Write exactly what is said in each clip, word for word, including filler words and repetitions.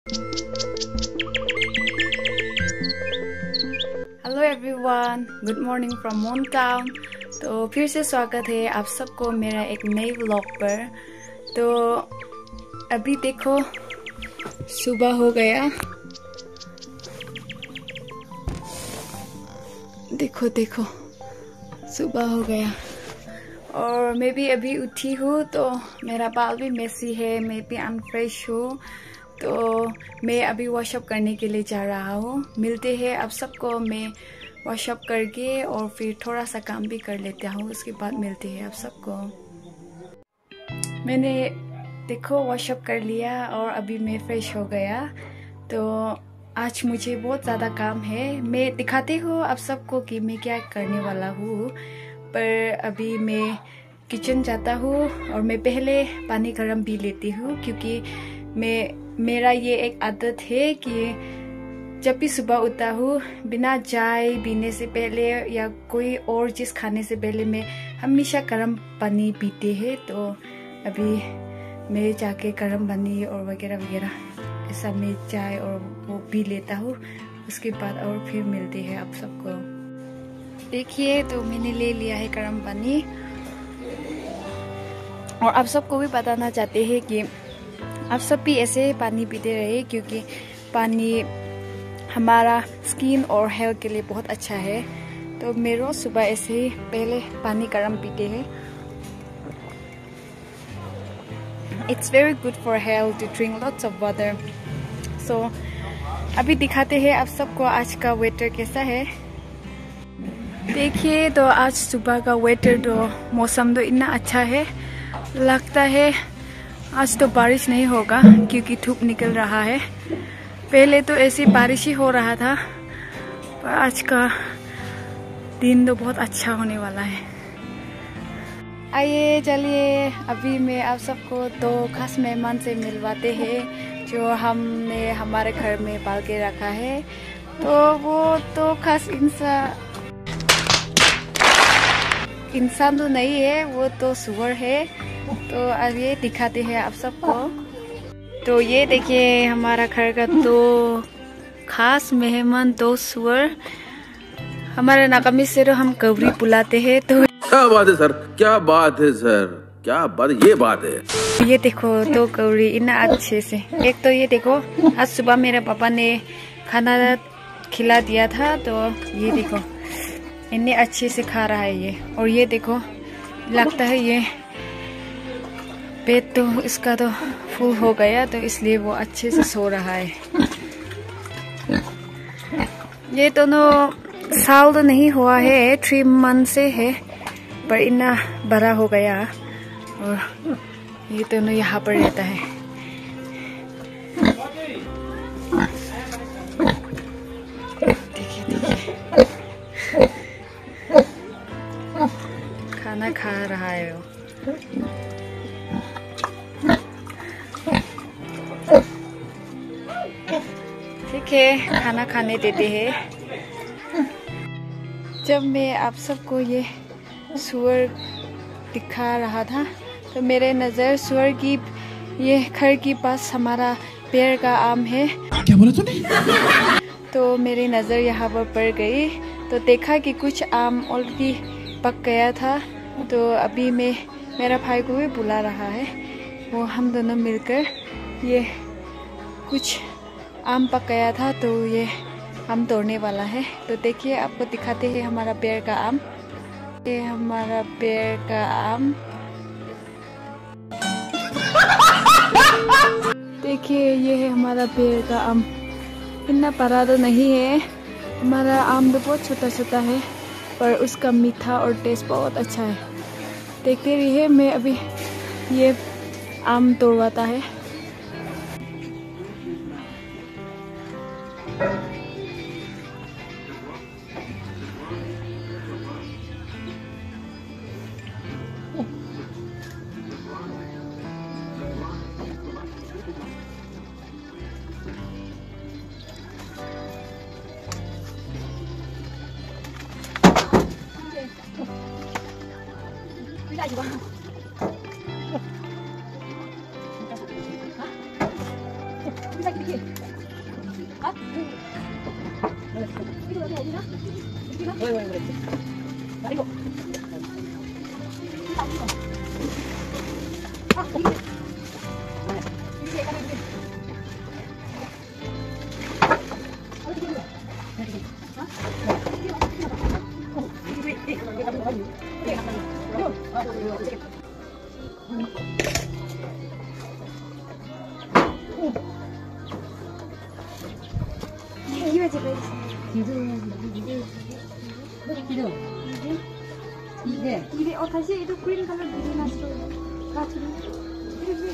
Hello everyone, good morning from Mon town. तो फिर से स्वागत है आप सबको मेरा एक नए व्लॉग पर। तो अभी देखो सुबह हो गया, देखो देखो सुबह हो गया और मैं भी अभी उठी हूँ। तो मेरा बाल भी मेसी है, मैं भी अनफ्रेश हूँ। तो मैं अभी वॉशअप करने के लिए जा रहा हूँ। मिलते हैं आप सबको मैं वॉशअप करके और फिर थोड़ा सा काम भी कर लेता हूँ, उसके बाद मिलते हैं आप सबको। मैंने देखो वॉशअप कर लिया और अभी मैं फ्रेश हो गया। तो आज मुझे बहुत ज़्यादा काम है, मैं दिखाती हूँ आप सबको कि मैं क्या करने वाला हूँ। पर अभी मैं किचन जाता हूँ और मैं पहले पानी गर्म पी लेती हूँ, क्योंकि मैं मेरा ये एक आदत है कि जब भी सुबह उठता हूँ बिना चाय पीने से पहले या कोई और चीज़ खाने से पहले मैं हमेशा गर्म पानी पीते हैं। तो अभी मैं जाके गर्म पानी और वगैरह वगैरह ऐसा मैं चाय और वो पी लेता हूँ, उसके बाद और फिर मिलते हैं आप सबको। देखिए तो मैंने ले लिया है गर्म पानी और आप सबको भी बताना चाहते हैं कि आप सब भी ऐसे पानी पीते रहे, क्योंकि पानी हमारा स्किन और हेल्थ के लिए बहुत अच्छा है। तो मैं रोज सुबह ऐसे ही पहले पानी गर्म पीते हैं। It's very good for health to drink lots of water. So अभी दिखाते हैं आप सबको आज का वेदर कैसा है। देखिए तो आज सुबह का वेदर तो मौसम तो इतना अच्छा है, लगता है आज तो बारिश नहीं होगा क्योंकि धूप निकल रहा है। पहले तो ऐसी बारिश ही हो रहा था, पर आज का दिन तो बहुत अच्छा होने वाला है। आइए चलिए अभी मैं आप सबको दो खास मेहमान से मिलवाते हैं जो हमने हमारे घर में पाल के रखा है। तो वो तो खास इंसान इंसान तो नहीं है, वो तो सुअर है। तो अब ये दिखाते हैं आप सबको। तो ये देखिए हमारा घर का दो खास मेहमान, दो सुअर। हमारे नाकामी से तो हम कवरी बुलाते हैं। तो क्या बात है सर, क्या बात है सर, क्या बात, ये बात है। ये देखो दो कवरी इतना अच्छे से। एक तो ये देखो आज सुबह मेरे पापा ने खाना खिला दिया था, तो ये देखो इतने अच्छे से खा रहा है ये। और ये देखो लगता है ये पेट तो इसका तो फुल हो गया, तो इसलिए वो अच्छे से सो रहा है। ये दोनों साल तो नहीं हुआ है, थ्री मंथ से है, पर इतना बड़ा हो गया। और ये दोनों यहाँ पर रहता है। देखिए देखिए खाना खा रहा है वो। ठीक है खाना खाने देते हैं। जब मैं आप सबको ये सुअर दिखा रहा था तो मेरे नज़र सुअर की ये घर के पास हमारा पेड़ का आम है। क्या बोला तूने? तो मेरी नज़र यहाँ पर पड़ गई, तो देखा कि कुछ आम ऑलरेडी पक गया था। तो अभी मैं मेरा भाई को भी बुला रहा है, वो हम दोनों मिलकर ये कुछ आम पक गया था तो ये आम तोड़ने वाला है। तो देखिए आपको दिखाते हैं हमारा पेड़ का आम। ये हमारा पेड़ का आम देखिए, ये है हमारा पेड़ का आम। इतना बड़ा तो नहीं है, हमारा आम तो बहुत छोटा छोटा है, पर उसका मीठा और टेस्ट बहुत अच्छा है। देखते रहिए, मैं अभी ये आम तोड़वाता है। 이게 이게 어 다시 itu green color bikin nasro 같은 이게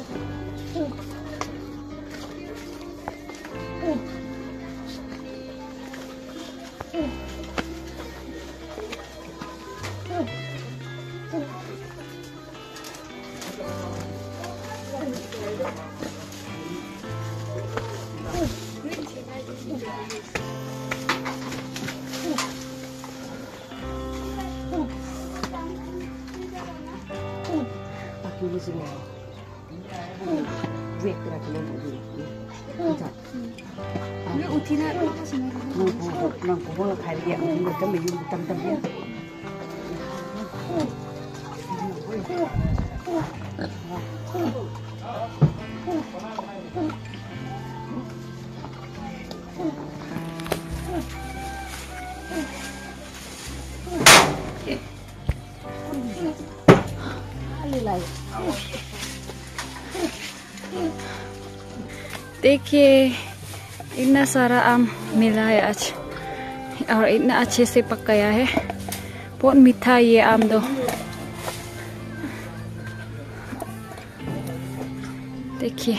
dulu semua. Break kena kena dulu. Bisa. Ini utina apa sih? Nang nang kau kali dia mungkin macam macam macam macam dia. देखिए इतना सारा आम मिला है आज और इतना अच्छे से पक गया है। बहुत मीठा ये आम दो। देखिए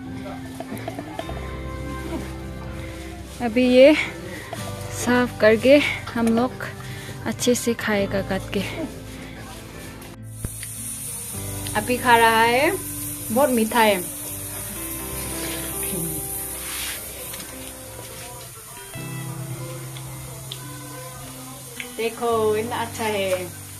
अभी ये साफ करके हम लोग अच्छे से खाएगा काट के। अभी खा रहा है, बहुत मीठा है। देखो इतना अच्छा है।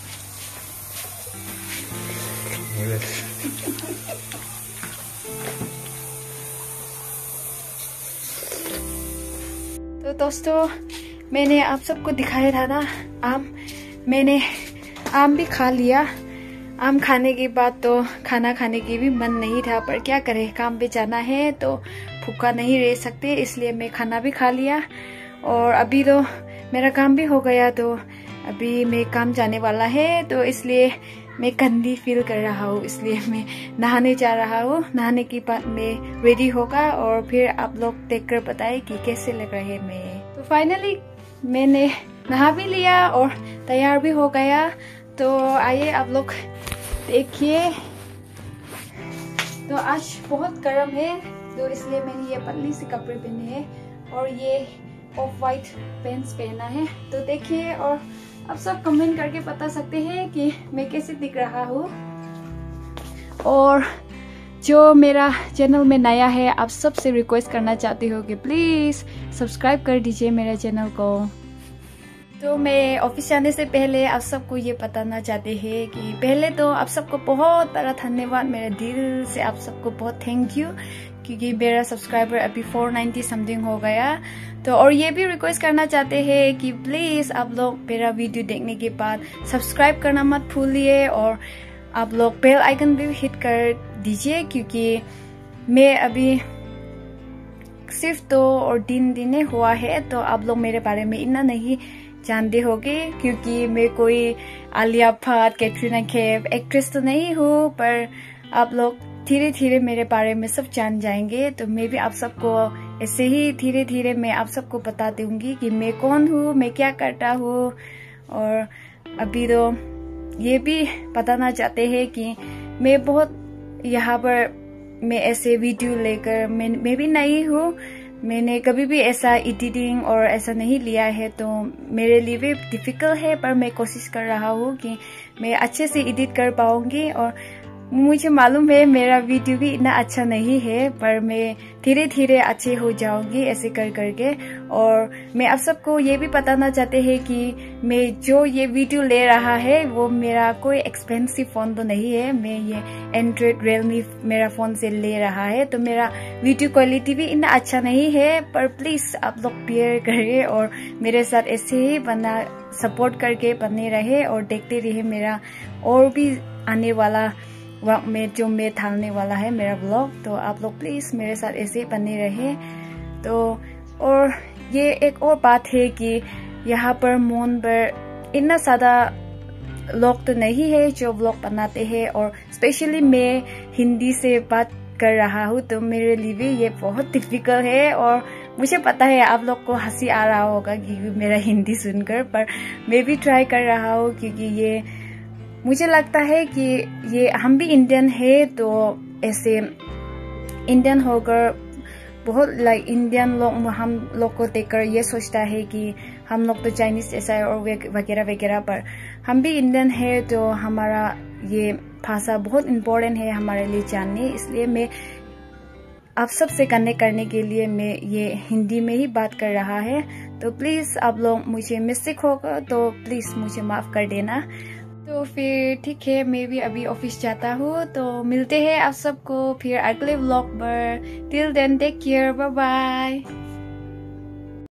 तो दोस्तों मैंने आप सबको दिखाया था ना आम, मैंने आम भी खा लिया। आम खाने के बाद तो खाना खाने की भी मन नहीं था, पर क्या करें काम पे जाना है तो भूखा नहीं रह सकते, इसलिए मैं खाना भी खा लिया। और अभी तो मेरा काम भी हो गया, तो अभी मैं काम जाने वाला है, तो इसलिए मैं गंदी फील कर रहा हूँ, इसलिए मैं नहाने जा रहा हूँ। नहाने के बाद मैं रेडी होगा और फिर आप लोग देखकर बताए कि कैसे लग रहे हैं मैं। तो फाइनली मैंने नहा भी लिया और तैयार भी हो गया। तो आइए आप लोग देखिए। तो आज बहुत गर्म है, तो इसलिए मैंने ये पतली सी कपड़े पहने हैं और ये ऑफ वाइट पैंट्स पहना है। तो देखिए और आप सब कमेंट करके बता सकते हैं कि मैं कैसे दिख रहा हूँ। और जो मेरा चैनल में नया है, आप सबसे रिक्वेस्ट करना चाहती हूँ कि प्लीज़ सब्सक्राइब कर दीजिए मेरे चैनल को। तो मैं ऑफिस जाने से पहले आप सबको ये बताना चाहते हैं कि पहले तो आप सबको बहुत बड़ा धन्यवाद, मेरे दिल से आप सबको बहुत थैंक यू, क्योंकि मेरा सब्सक्राइबर अभी फोर नाइन्टी समथिंग हो गया। तो और ये भी रिक्वेस्ट करना चाहते हैं कि प्लीज़ आप लोग मेरा वीडियो देखने के बाद सब्सक्राइब करना मत भूलिए और आप लोग बेल आइकन भी हिट कर दीजिए, क्योंकि मैं अभी सिर्फ दो और तीन दिन हुआ है, तो आप लोग मेरे बारे में इतना नहीं जानते होगे, क्योंकि मैं कोई आलिया भट्ट, कैटरीना कैफ एक्ट्रेस तो नहीं हूँ, पर आप लोग धीरे धीरे मेरे बारे में सब जान जाएंगे। तो मैं भी आप सबको ऐसे ही धीरे धीरे मैं आप सबको बता दूंगी कि मैं कौन हूँ, मैं क्या करता हूँ। और अभी तो ये भी बताना चाहते हैं कि मैं बहुत यहाँ पर मैं ऐसे वीडियो लेकर मैं मैं भी नहीं हूँ, मैंने कभी भी ऐसा एडिटिंग और ऐसा नहीं लिया है, तो मेरे लिए भी डिफिकल्ट है, पर मैं कोशिश कर रहा हूँ कि मैं अच्छे से एडिट कर पाऊंगी। और मुझे मालूम है मेरा वीडियो भी इतना अच्छा नहीं है, पर मैं धीरे धीरे अच्छे हो जाऊंगी ऐसे कर करके। और मैं आप सबको ये भी बताना चाहते हैं कि मैं जो ये वीडियो ले रहा है वो मेरा कोई एक्सपेंसिव फ़ोन तो नहीं है। मैं ये एंड्रॉयड रियलमी मेरा फ़ोन से ले रहा है, तो मेरा वीडियो क्वालिटी भी इतना अच्छा नहीं है। पर प्लीज़ आप लोग बेयर करिए और मेरे साथ ऐसे ही बना सपोर्ट करके बने रहे और देखते रहे मेरा और भी आने वाला वक्त में जो मैं डालने वाला है मेरा ब्लॉग। तो आप लोग प्लीज़ मेरे साथ ऐसे ही बने रहे। तो और ये एक और बात है कि यहाँ पर मोन पर इतना ज़्यादा लोग तो नहीं है जो ब्लॉग बनाते हैं, और स्पेशली मैं हिंदी से बात कर रहा हूँ तो मेरे लिए भी ये बहुत डिफिकल्ट है। और मुझे पता है आप लोग को हंसी आ रहा होगा क्योंकि मेरा हिंदी सुनकर, पर मैं भी ट्राई कर रहा हूँ क्योंकि ये मुझे लगता है कि ये हम भी इंडियन है, तो ऐसे इंडियन होकर बहुत लाइक इंडियन लोग हम लोग को देखकर ये सोचता है कि हम लोग तो चाइनीज जैसा है और वगैरह वगैरह, पर हम भी इंडियन है तो हमारा ये भाषा बहुत इम्पोर्टेंट है हमारे लिए जानने। इसलिए मैं आप सब से कनेक्ट करने के लिए मैं ये हिंदी में ही बात कर रहा है। तो प्लीज़ आप लोग मुझे मिस्टेक होगा तो प्लीज़ मुझे माफ़ कर देना। तो फिर ठीक है, मैं भी अभी ऑफिस जाता हूँ, तो मिलते हैं आप सबको फिर अगले व्लॉग पर। Till then take care, bye bye.